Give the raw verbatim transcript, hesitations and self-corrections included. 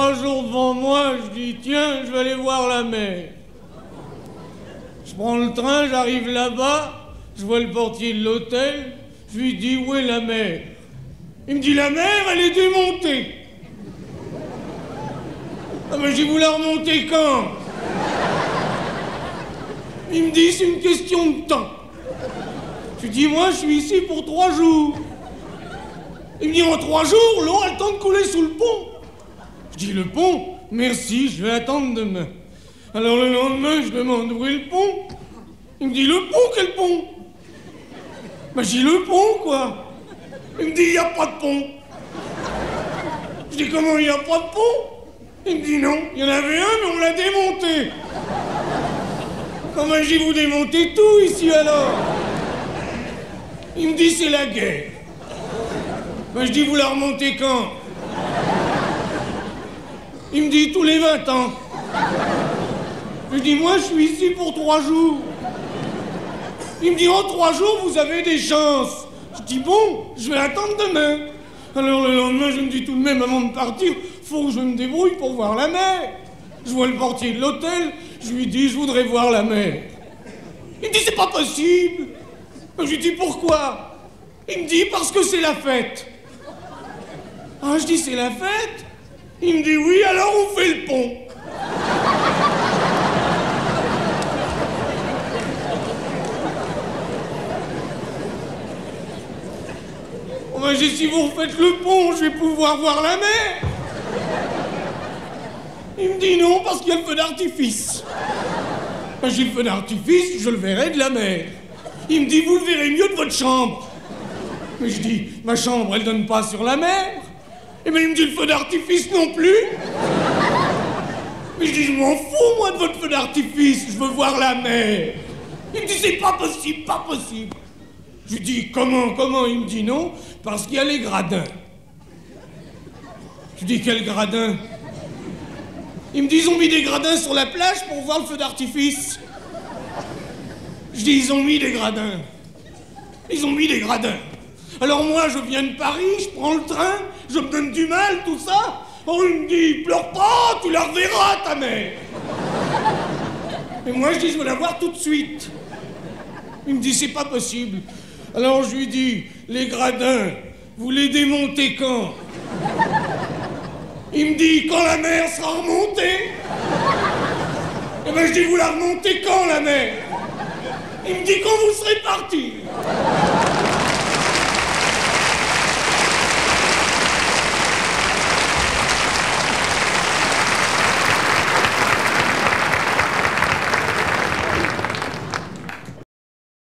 trois jours devant moi, je dis tiens, je vais aller voir la mer. Je prends le train, j'arrive là-bas, je vois le portier de l'hôtel, je lui dis où est la mer? Il me dit la mer, elle est démontée. Ah mais j'ai voulu la remonter quand? Il me dit c'est une question de temps. Je lui dis moi je suis ici pour trois jours. Il me dit en trois jours, l'eau a le temps de couler sous le pont. Je dis le pont? Merci, je vais attendre demain. Alors le lendemain, je demande où est le pont? Il me dit le pont, quel pont? Ben je dis le pont quoi. Il me dit il n'y a pas de pont. Je dis comment il n'y a pas de pont? Il me dit non, il y en avait un mais on l'a démonté. Comment j'ai vous démonté tout ici alors? Il me dit c'est la guerre. Ben je dis vous la remontez quand? Il me dit tous les vingt ans. Je dis moi je suis ici pour trois jours. Il me dit en trois jours vous avez des chances. Je dis bon, je vais attendre demain. Alors le lendemain je me dis tout de même avant de partir, faut que je me débrouille pour voir la mer. Je vois le portier de l'hôtel, je lui dis je voudrais voir la mer. Il me dit c'est pas possible. Je lui dis pourquoi? Il me dit parce que c'est la fête. Ah je dis c'est la fête? Il me dit oui, alors on fait le pont. Oh ben, j'ai dit, si vous refaites le pont, je vais pouvoir voir la mer. Il me dit non, parce qu'il y a le feu d'artifice. Ben, j'ai le feu d'artifice, je le verrai de la mer. Il me dit, vous le verrez mieux de votre chambre. Mais je dis, ma chambre, elle donne pas sur la mer. Et bien il me dit le feu d'artifice non plus. Mais je dis je m'en fous moi de votre feu d'artifice, je veux voir la mer. Il me dit c'est pas possible, pas possible. Je lui dis comment, comment? Il me dit non, parce qu'il y a les gradins. Je lui dis quel gradin? Il me dit ils ont mis des gradins sur la plage pour voir le feu d'artifice. Je dis ils ont mis des gradins. Ils ont mis des gradins. Alors moi, je viens de Paris, je prends le train, je me donne du mal, tout ça. Oh, il me dit, pleure pas, tu la reverras, ta mère. Et moi, je dis, je veux la voir tout de suite. Il me dit, c'est pas possible. Alors je lui dis, les gradins, vous les démontez quand? Il me dit, quand la mer sera remontée. Et ben je dis, vous la remontez quand, la mer? Il me dit, quand vous serez partis.